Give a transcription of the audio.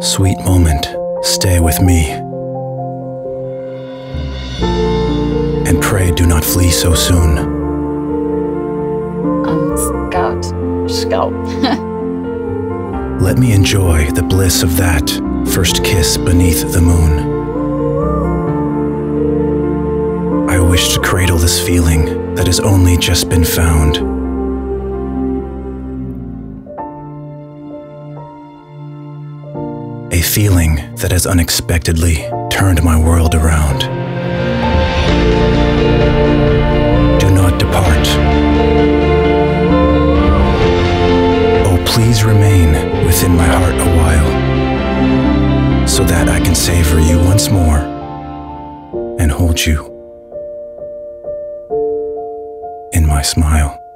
Sweet moment, stay with me. And pray do not flee so soon. Scout. Let me enjoy the bliss of that first kiss beneath the moon. I wish to cradle this feeling that has only just been found. A feeling that has unexpectedly turned my world around. Do not depart. Oh, please remain within my heart a while, so that I can savor you once more and hold you in my smile.